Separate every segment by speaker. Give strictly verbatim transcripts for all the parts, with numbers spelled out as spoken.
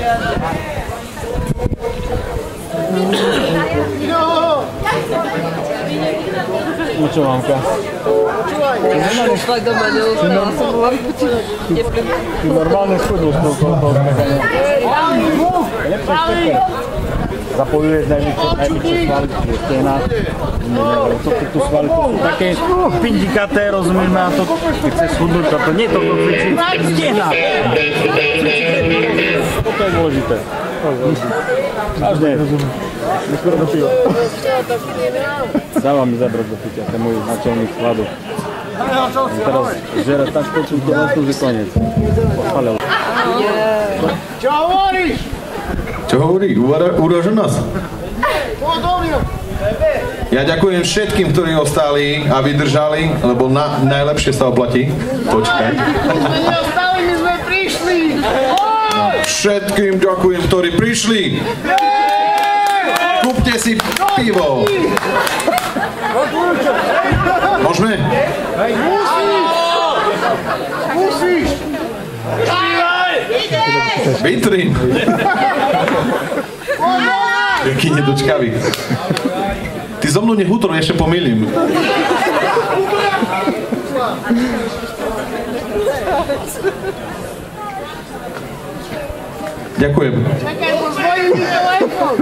Speaker 1: No čo, mamka?
Speaker 2: Šla doma, neostala som, bola vypočívať.
Speaker 1: Ty normálne schodil s tou smekania. Zapojuje najväčšie svaly, čiže stehna. Co tu svaly, to sú také pindikaté, rozumieš ma, to keď chce schudnúť, to nie je to, to cvičí stehna. Toto je dôležité. Každé. Neskôr do piva. Dávam mi zabrať do piťa, to je môj načelník skladu. Teraz žere tak počuť do vlastnú, že koniec. Pochválil.
Speaker 3: Čo hovoríš?
Speaker 4: Čo hovorí? Uráža nás? Ja ďakujem všetkým, ktorí ostali a vydržali, lebo na, najlepšie sa oplatí. Počkaj.
Speaker 3: My sme neostali, my sme prišli!
Speaker 4: Všetkým ďakujem, ktorí prišli. Kúpte si pivo. Môžeme?
Speaker 3: Musíš!
Speaker 4: Vytrím. Jaký nedočkavý. Ty so mnou nech útor ešte pomýlim. Ďakujem.
Speaker 3: Čakaj, pozvoním mi telefon.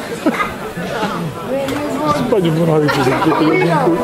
Speaker 1: Spať v nohavici, že ti to jedinku.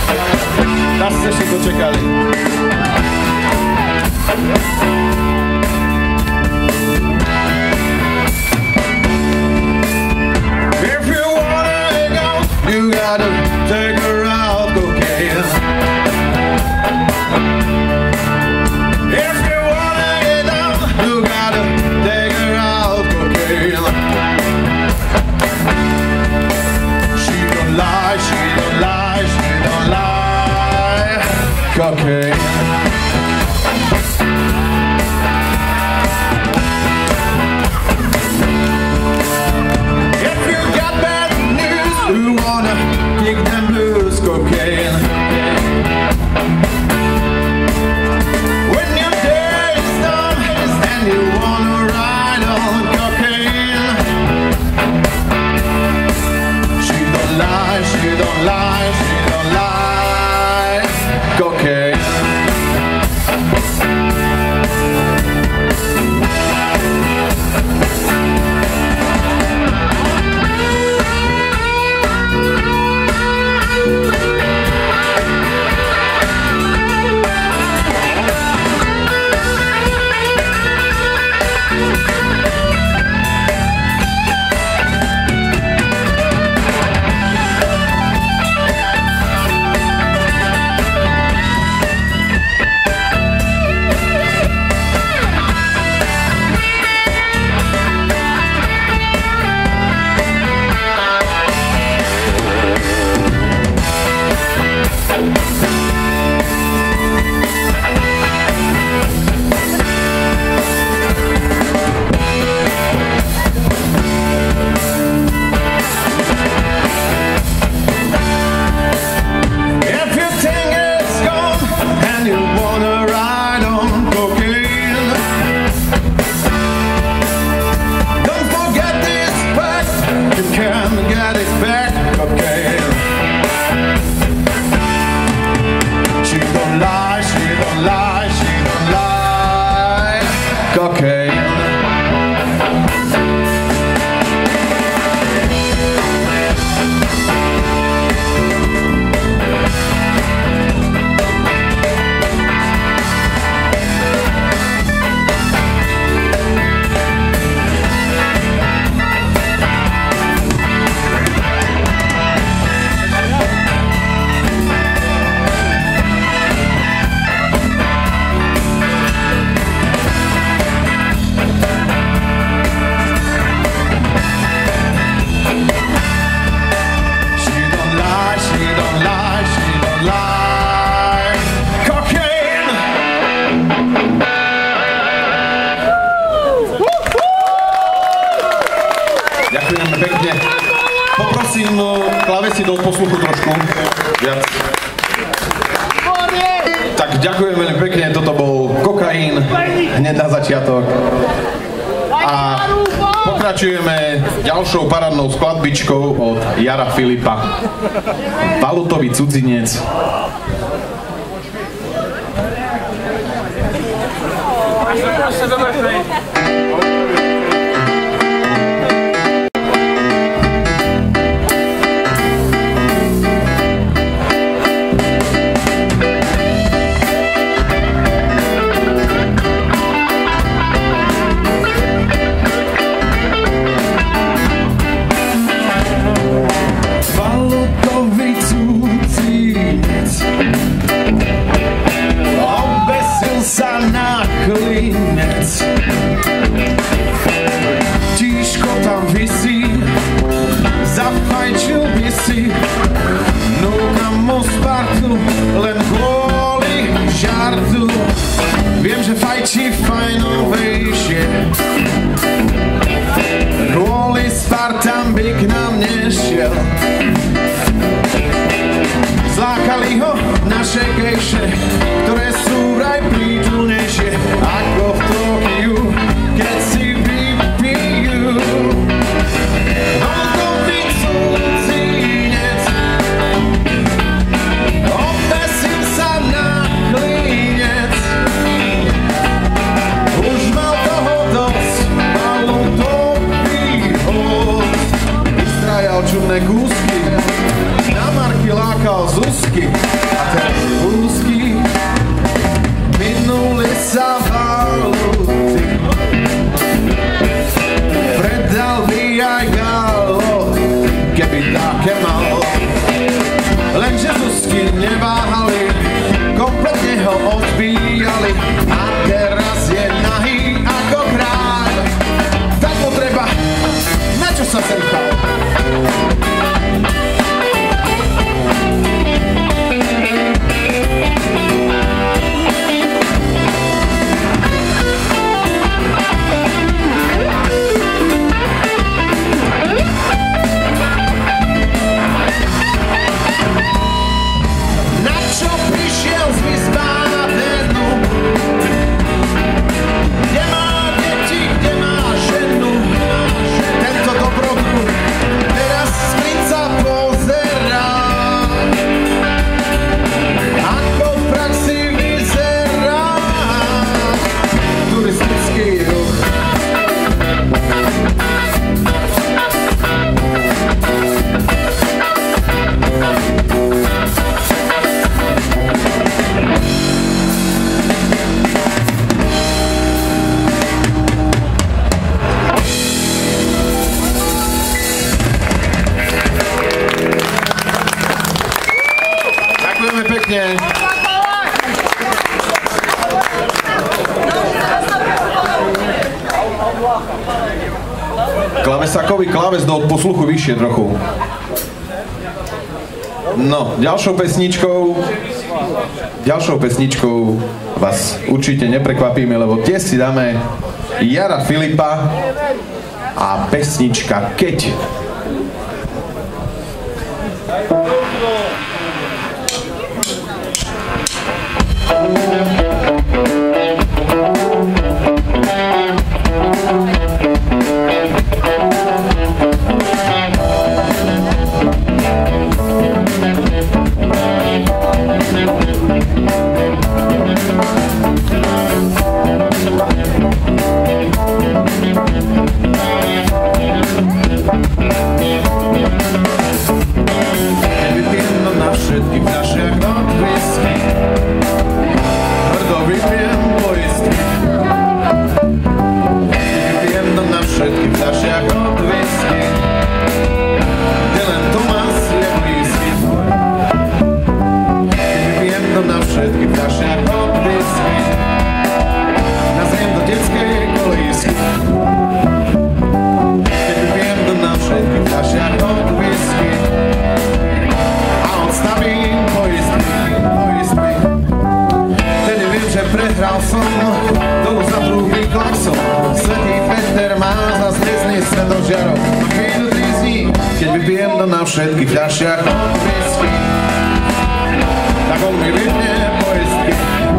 Speaker 4: Zase si to čekali. Cocaine. Ďakujeme pekne. Poprosím klavesi do posluchu trošku viac. Tak ďakujem veľmi pekne, toto bol Kokain, hneď na začiatok. A pokračujeme ďalšou parádnou skladbičkou od Jara Filipa. Valutový cudzinec.
Speaker 5: Tíško tam visí, zafajčil by si no na Mospartu, len kvôli žartu. Viem, že fajčí fajnovejšie, kvôli Spartan by k nám nešiel. Zlákali ho naše gejše, ktoré sú vraj prítulnejšie ako v Tokiu, keď si vypijú. Valutový cudzinec obesil sa na klínec. Už mal toho dosť, valutový host. Vystrajal čudné kúsky, na marky lákal Zuzky a teraz úzky. Minuli sa valuty, predal by aj galo, keby také mal. Lenže Zuzky neváhali, kompletne ho odbíjali a teraz je nahý ako kráľ. Tak mu treba, na čo sa sem chal? Klavesakový klaves do posluchu vyššie trochu. No, ďalšou pesničkou ďalšou pesničkou vás určite neprekvapíme, lebo tiež si dáme Jara Filipa a pesnička Keď.
Speaker 6: Thank you.
Speaker 5: žiarov a chvíľu trízni, keď vypijem to na všetkých fľašiach od whisky, tak on mi vypne poistky.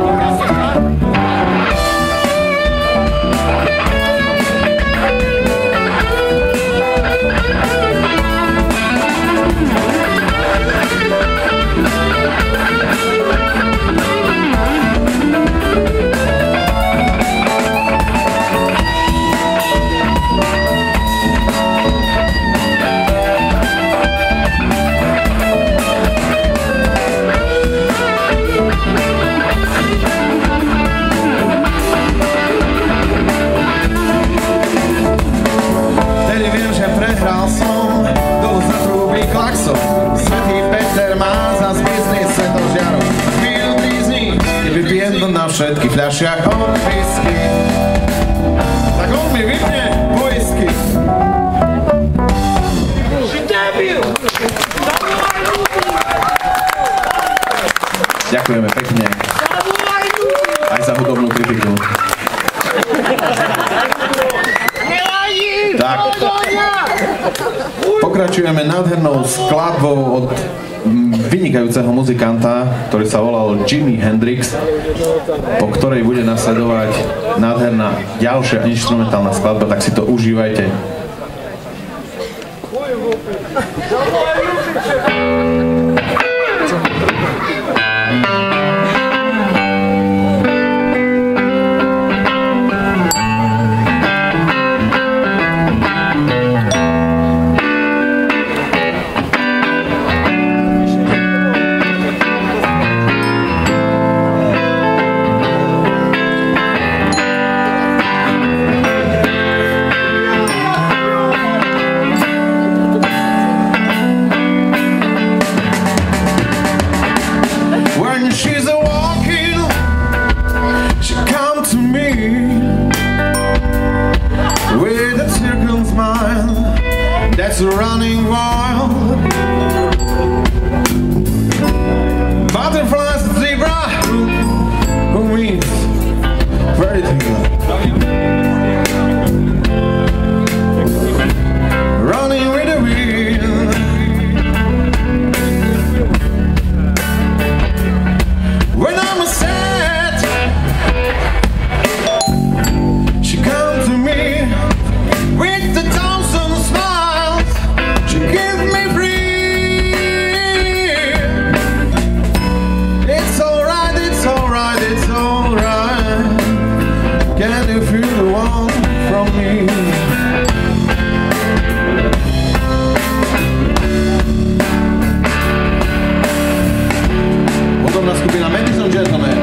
Speaker 5: Svetý Peter má zas biznis svetožiarov a chvíľu trízni, keď vypijem to na všetkých fľašiach od whisky, tak on mi vypne poistky. Ďakujeme pekne aj za hudobnú kritiku. Tak. Pokračujeme nádhernou skladbou od vynikajúceho muzikanta, ktorý sa volal Jimi Hendrix, po ktorej bude nasledovať nádherná ďalšia inštrumentálna skladba, tak si to užívajte. That's running wild. Butterflies, zebra, who means very running with the wind. When I'm sad, she comes to me with the thousand smiles. She gives me free. It's alright, it's alright, it's alright. Can you feel the warmth from me? Hudobná skupina Madison Gentleman.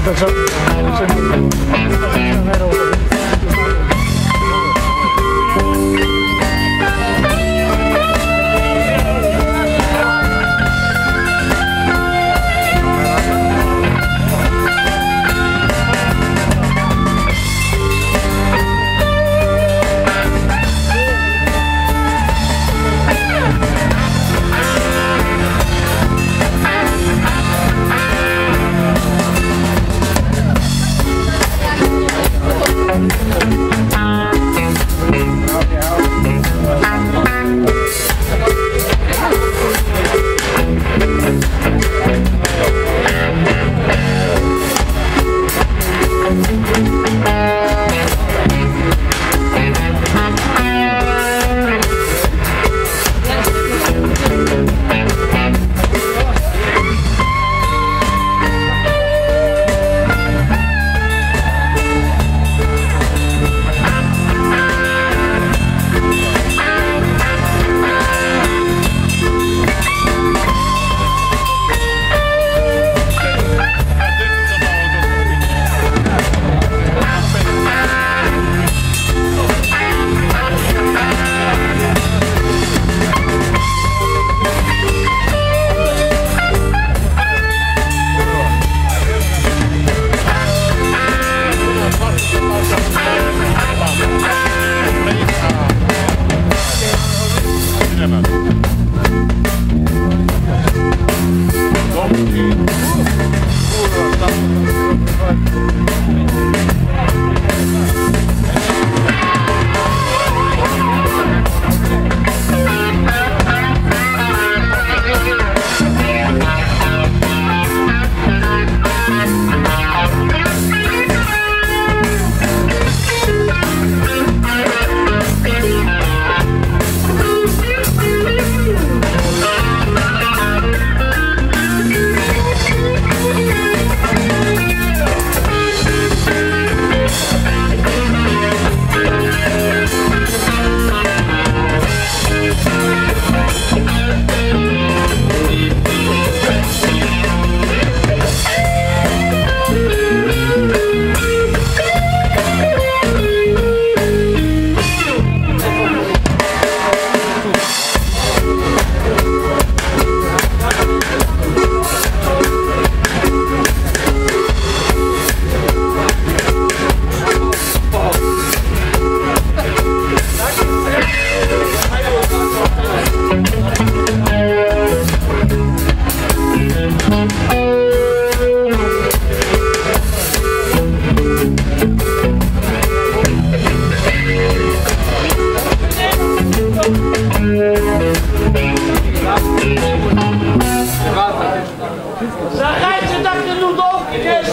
Speaker 3: Zachajcie takie nudowki, wiesz?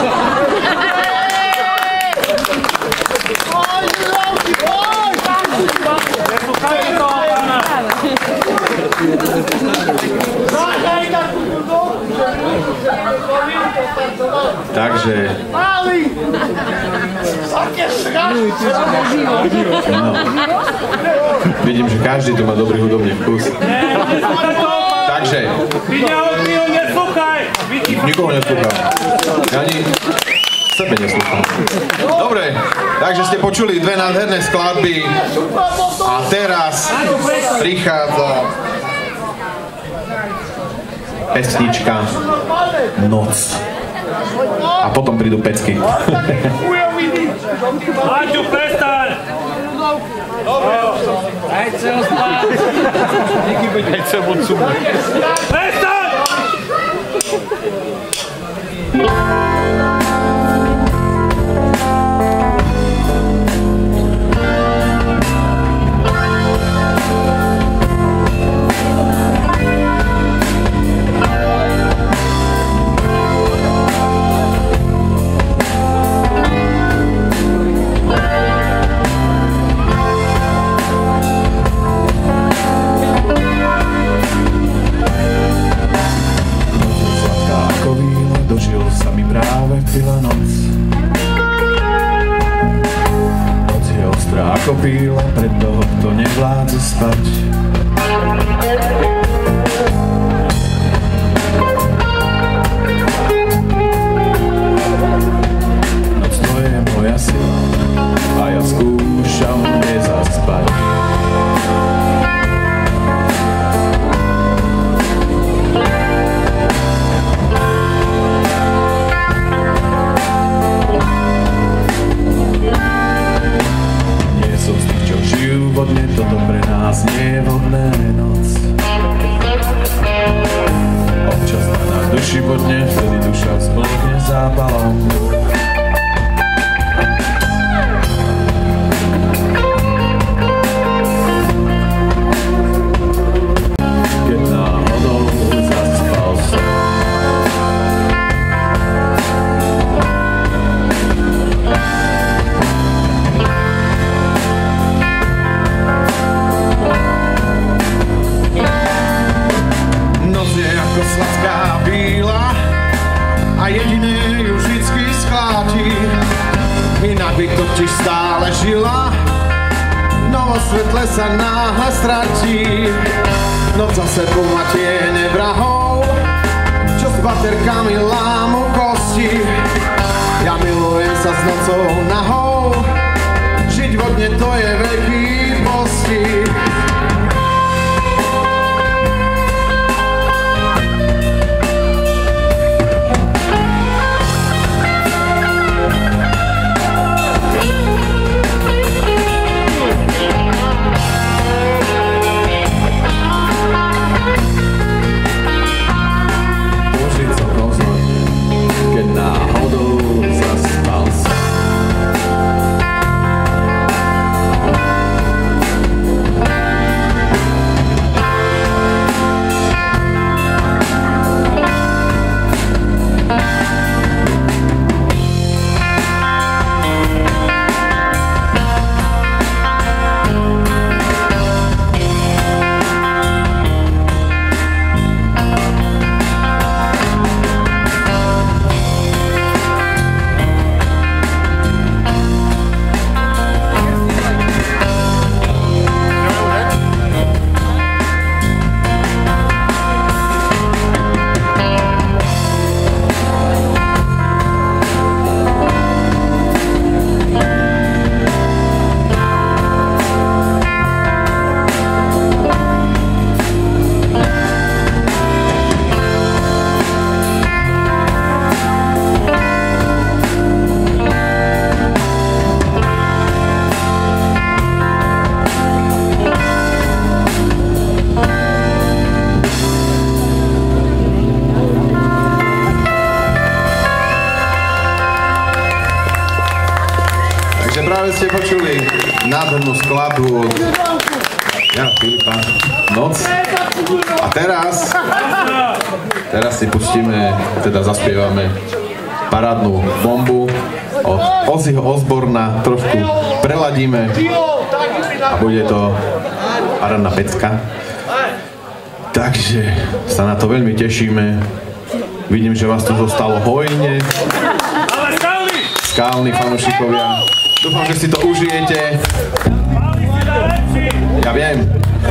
Speaker 3: Oj, nudowki, oj! Słuchajcie to, pana! Zachaj takie nudowki,
Speaker 4: Takže...
Speaker 3: Mali! Takie szraczki!
Speaker 4: No. Vidím, že každý tu má dobrý hudobný vkus. Takže... Nikoho neslúcham. Ani sebe neslúcham. Dobre, takže ste počuli dve nádherné skladby a teraz prichádza pesnička Noc. A potom prídu pecky.
Speaker 6: Maťu, prestaň! Daj sa ho spát! Daj sa ho odsúbať. Prestaň!
Speaker 5: Byla noc. Noc je ostrá ako píla pre toho, kto nevládze spať. duša splne zápalom. Keď náhodou zaspal som, sladká bíla a jediné ju vždycky schvátí. Inak by totiž stále žila, no vo svetle sa náhle stratí. Noc zase pomatie nevrahov, čo s baterkami lámu kosti. Ja milujem sa s nocou nahou, žiť vodne to je veľký postih. Náhodou zaspal som. Práve ste počuli nádhernú skladbu od Jara Filipa, Noc. A teraz, teraz si pustíme, teda zaspievame parádnu bombu od Ozzyho Osborna, trošku preladíme a bude to parádna pecka. Takže sa na to veľmi tešíme. Vidím, že vás tu zostalo hojne. Skálni fanúšikovia. Dúfam, že si to užijete. Ja viem.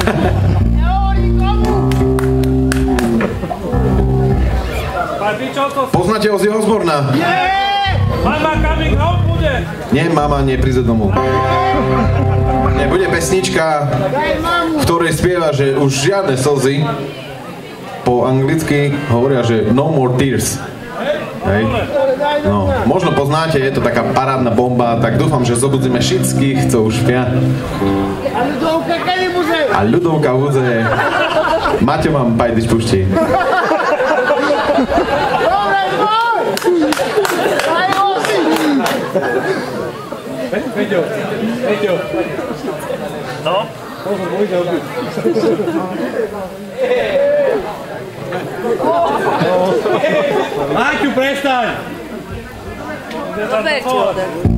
Speaker 5: Poznáte Ozzyho Osborna?
Speaker 6: Mama coming home bude.
Speaker 5: Nie, mama nie príde domov. Nie, bude pesnička, v ktorej spieva, že už žiadne slzy. Po anglicky hovoria, že no more tears. Hej. No, možno poznáte, je to taká parádna bomba, tak dúfam, že zobudzíme všetkých, co už spia.
Speaker 3: A ľudovka kedy bude?
Speaker 5: A ľudovka bude. Maťo vám pajdič puští.
Speaker 3: Dobre, tvoj! Daj Ozzy!
Speaker 6: Peťo, Peťo. No? Maťu, prestaň!
Speaker 2: Dobre, čo?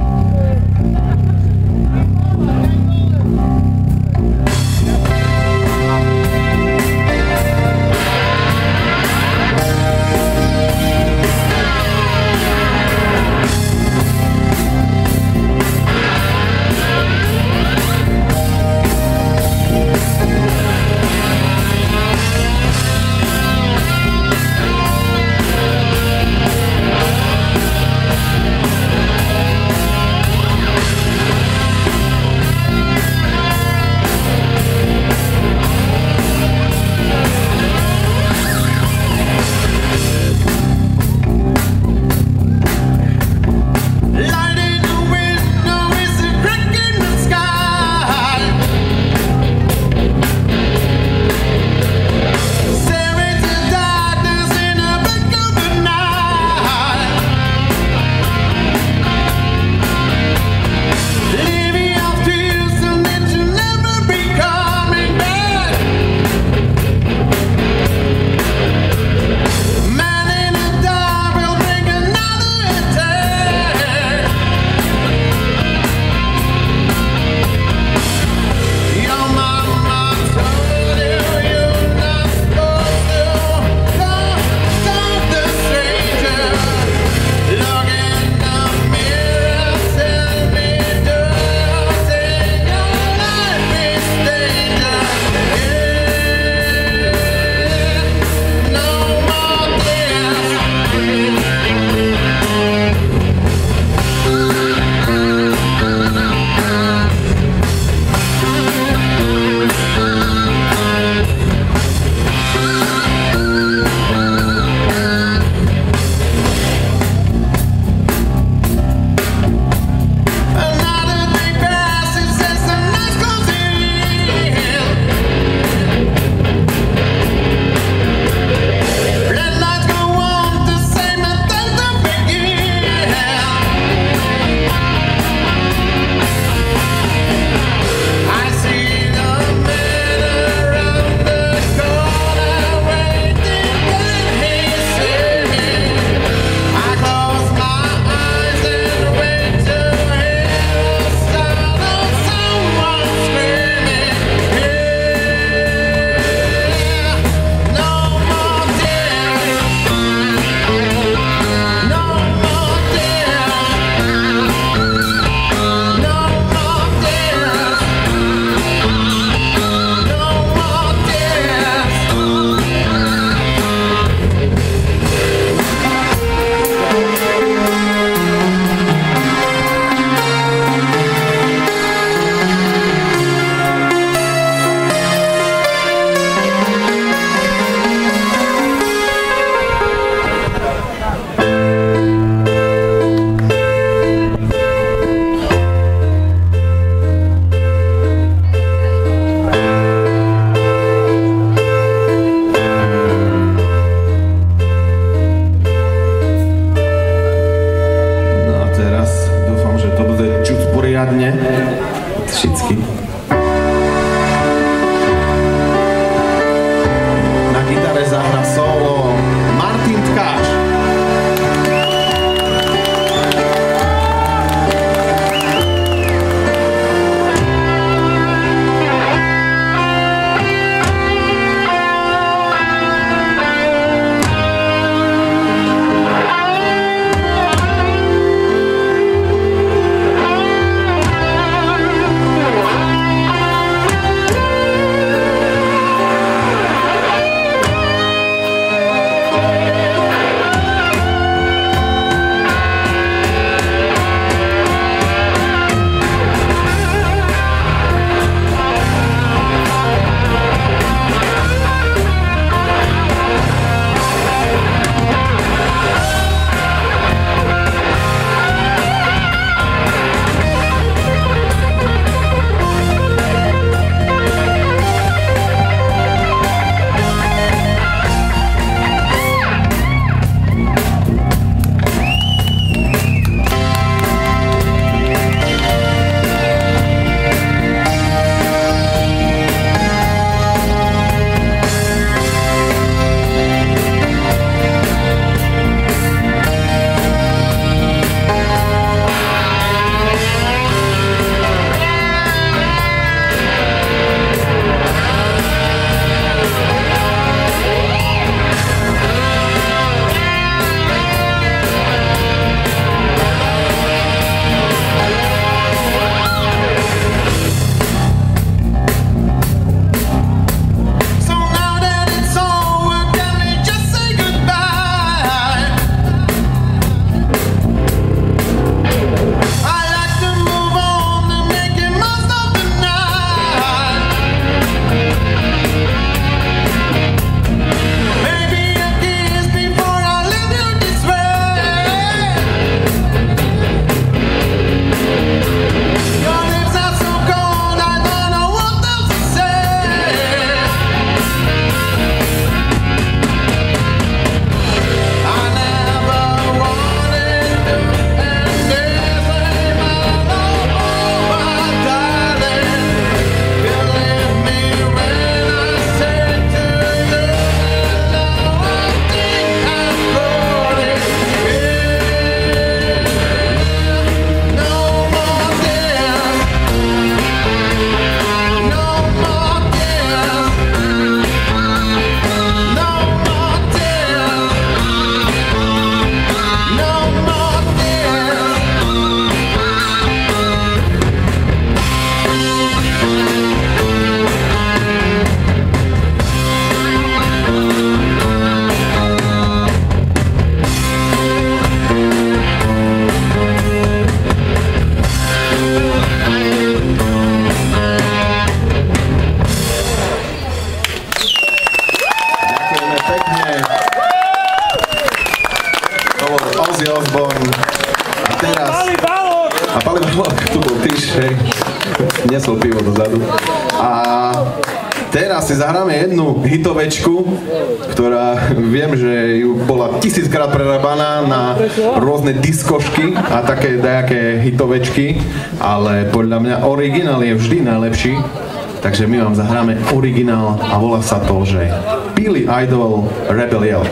Speaker 5: Ozzy Osbourne. A teraz... A Pali Balok, tu bol tyš, hej. Nesol pivo dozadu. A teraz si zahráme jednu hitovečku, ktorá viem, že ju bola tisíckrát prerábaná na rôzne diskošky a také dajaké hitovečky, ale podľa mňa originál je vždy najlepší. Takže my vám zahráme originál a volá sa to, že Billy Idol Rebel Yell.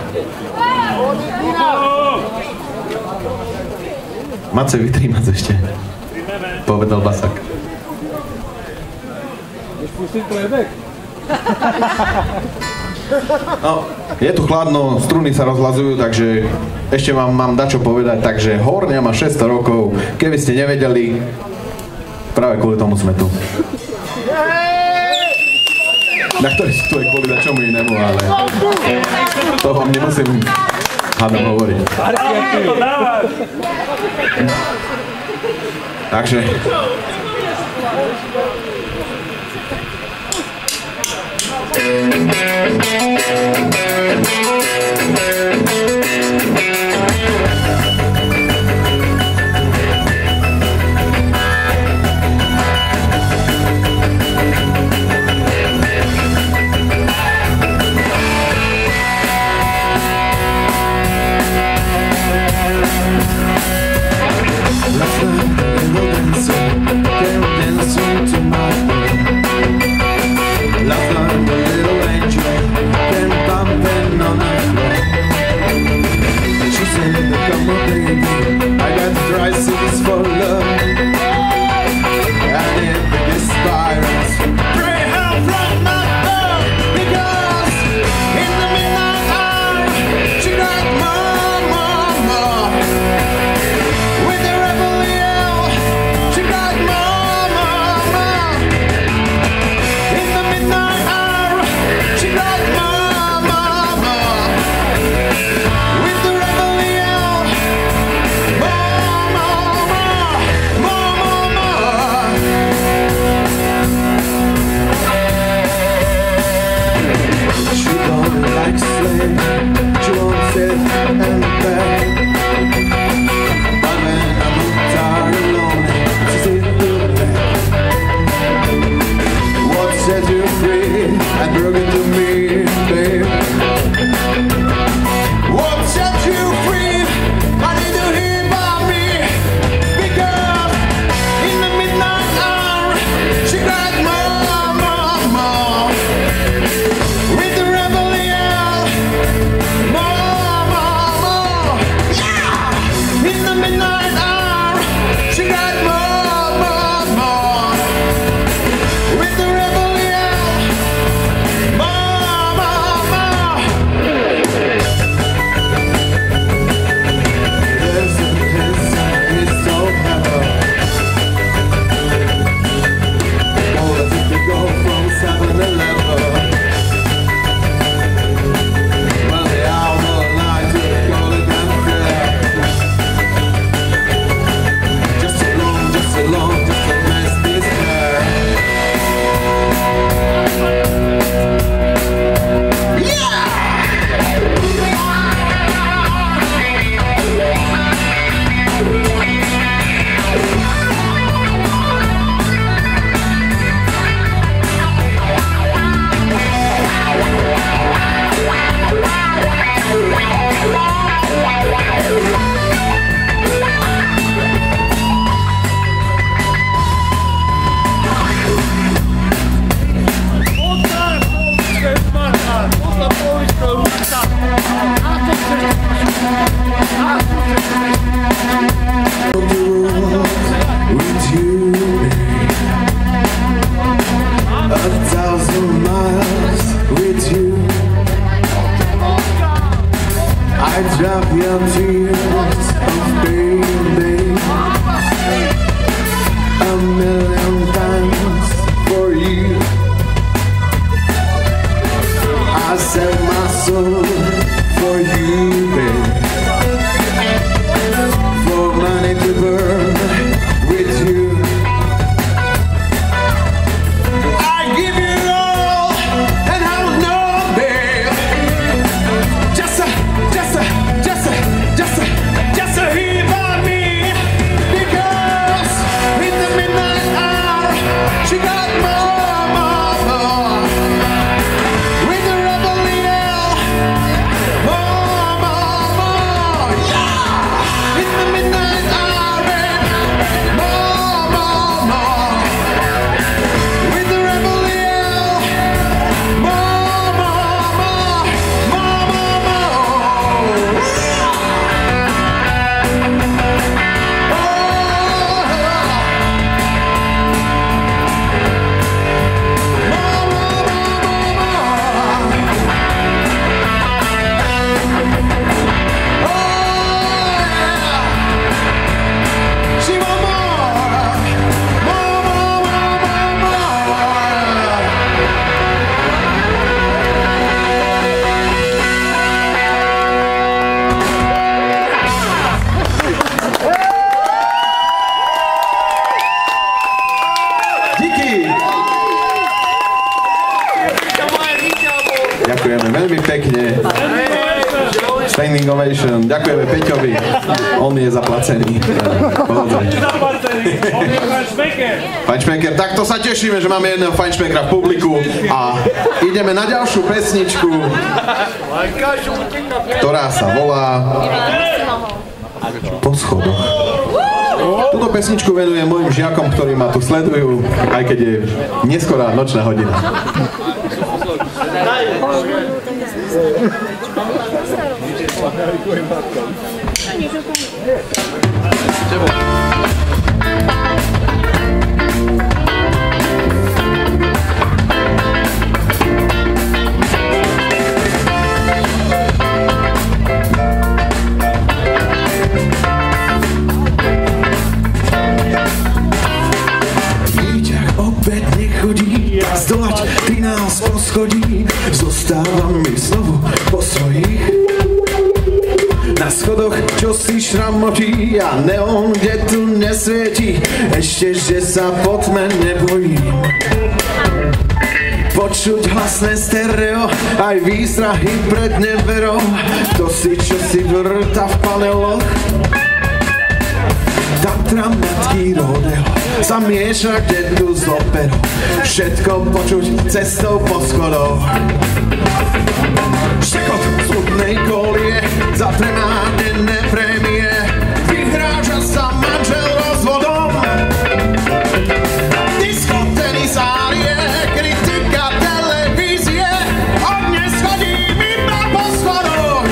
Speaker 5: Mace, vytrímať ešte, povedal Basak. No, je tu chladno, struny sa rozlazujú, takže ešte vám mám dačo povedať, takže Horňa má šesťsto rokov, keby ste nevedeli, práve kvôli tomu sme tu. Na ktorý si tu je kvôli dačomu inému, ale to vám nemusím hádam hovoriť. Takže Standing ovation. Ďakujeme Peťovi. On je zaplacený. Fajnšmeker. Takto sa tešíme, že máme jedného fajnšmekera v publiku a ideme na ďalšiu pesničku, ktorá sa volá Po schodoch. Túto pesničku venujem mojim žiakom, ktorí ma tu sledujú, aj keď je neskorá nočná hodina.
Speaker 7: Zdolať ty nás poschodí, zostávam mi znovu po svojich. Na schodoch, čo si šramotí a neon, kde tu nesvieti, ešte, že sa po tme nebojím. Počuť hlasné stereo, aj výstrahy pred neverou, kto si čo si vrta v paneloch. Tatra, matky, rodeo, zamieša kde tu z operu, všetko počuť cestou po schodoch. Štekot smutnej kolie, zatremádené prémie, vyhráža sa manžel rozvodom. Disko, tenisárie, kritika televízie, od dnes chodím iba po schodoch.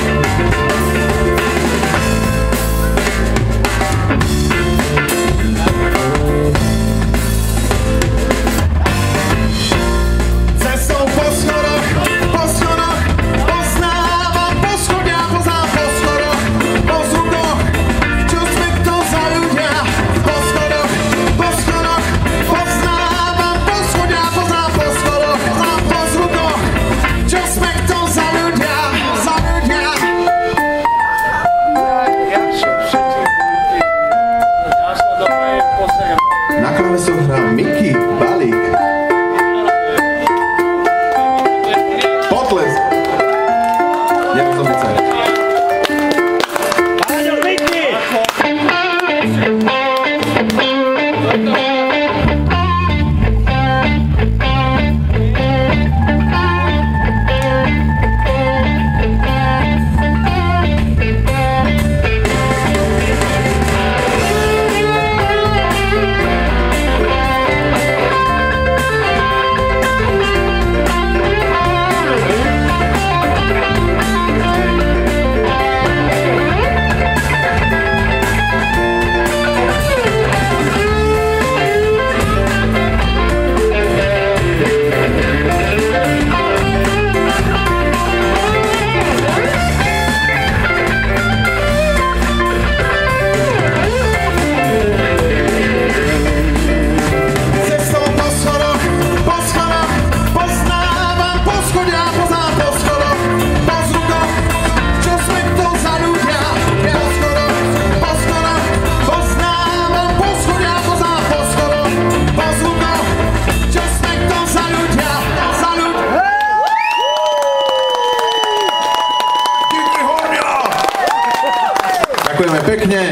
Speaker 5: Ďakujeme pekne.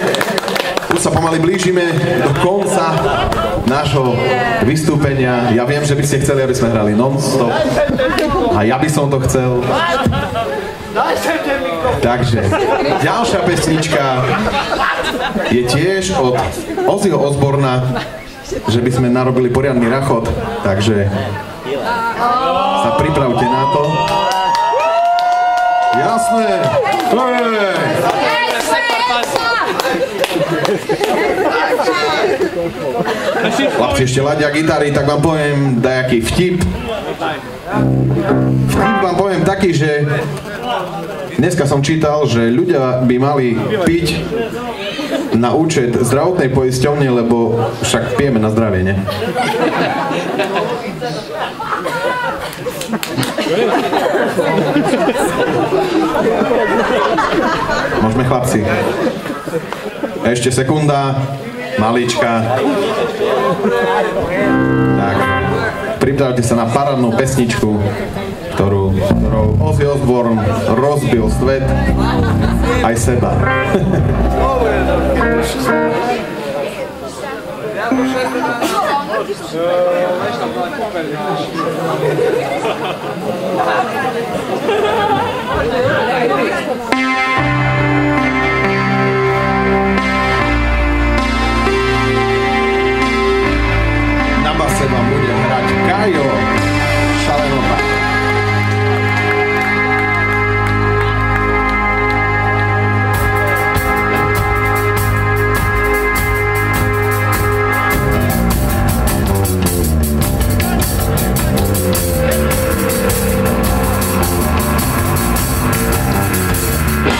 Speaker 5: Už sa pomaly blížime do konca nášho vystúpenia. Ja viem, že by ste chceli, aby sme hrali non-stop. A ja by som to chcel. Takže ďalšia pesnička je tiež od Ozzyho Osborna, že by sme narobili poriadny rachot. Takže sa pripravte na to. Jasné. Hej. Chlapci ešte ladia gitary, tak vám poviem dajaký vtip. Vtip vám poviem taký, že dneska som čítal, že ľudia by mali piť na účet zdravotnej poisťovne, lebo však pijeme na zdravie, ne? Môžeme, chlapci. Ešte sekunda, malička. Tak, pripravte sa na parádnu pesničku,
Speaker 4: ktorú, ktorou Ozzy Osbourne rozbil svet, aj seba.
Speaker 5: Na base vám bude hrať Kajo Šalenota.
Speaker 7: Yeah.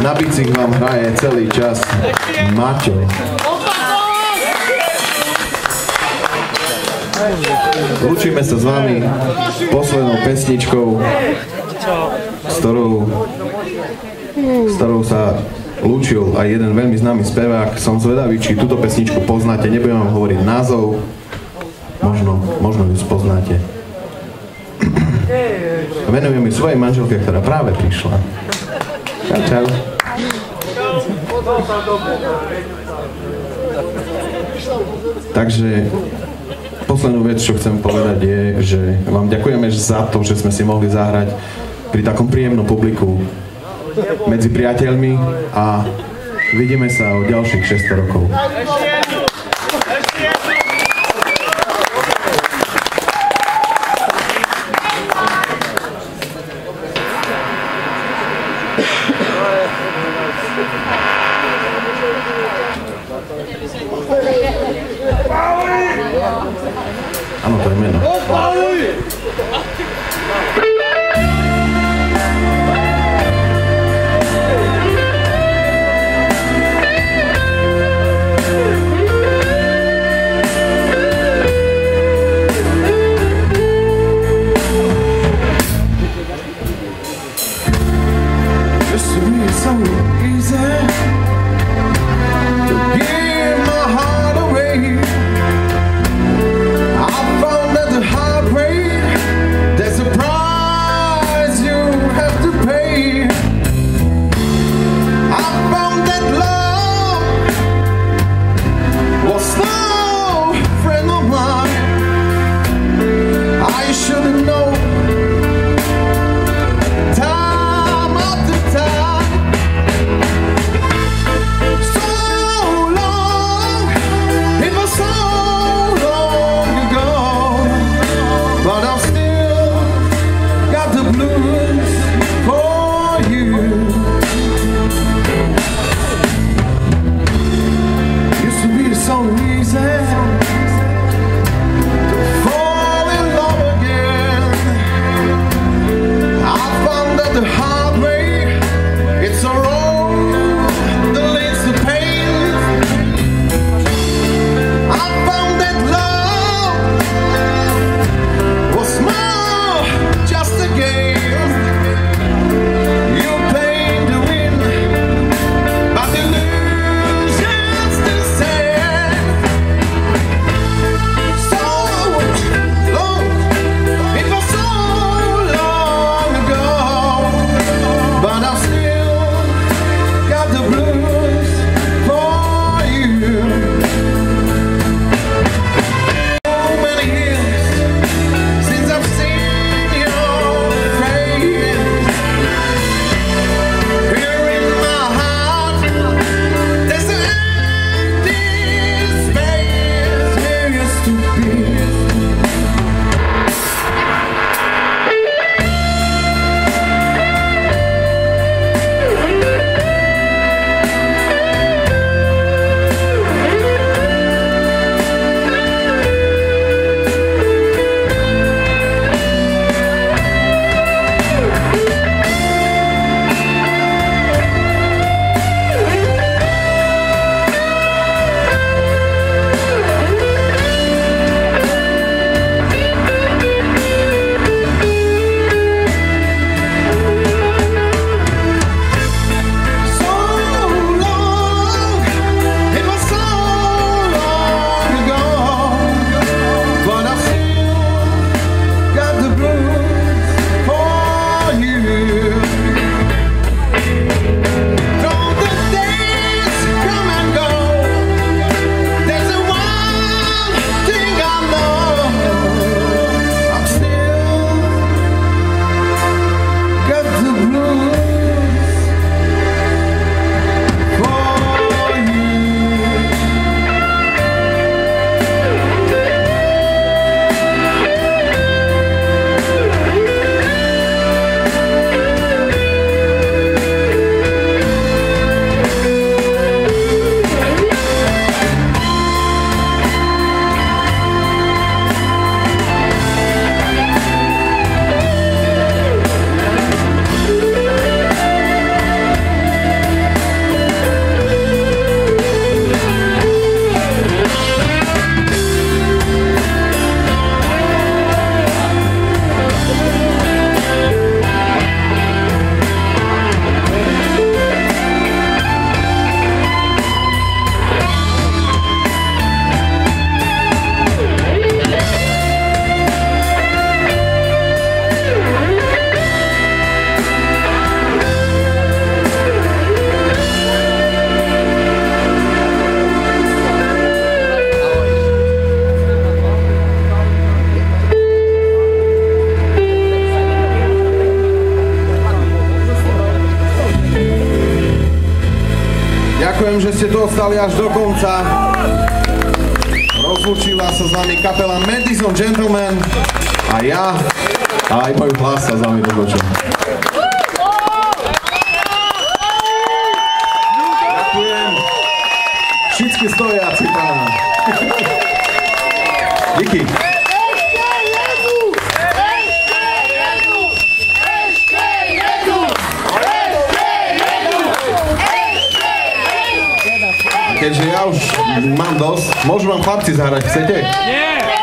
Speaker 7: Na bicích vám hraje celý čas Maťo. Lúčime sa s vami poslednou pesničkou, s ktorou, s ktorou sa lúčil aj jeden veľmi známy spevák. Som zvedavý, či túto pesničku poznáte. Nebudem vám hovoriť názov, možno, možno ju spoznáte. Venujem ju svojej manželke, ktorá práve prišla. Čau, čau. Takže poslednú vec, čo chcem povedať, je, že vám ďakujeme za to, že sme si mohli zahrať pri takom príjemnom publiku medzi priateľmi a vidíme sa o ďalších šesť rokov. Áno, to je meno. Used to be so easy to give my heart away. I found that the heartbreak, there's a price Ďakujem, že ste tu ostali až do konca. Rozlúčila sa s nami kapela Madison Gentlemen a ja a aj môj hlas sa s vami rozlúčil. Ďakujem. Všetky stojáci pána. Díky. Keďže ja už mám dosť, môžu vám chlapci zahrať, chcete?
Speaker 6: Nie!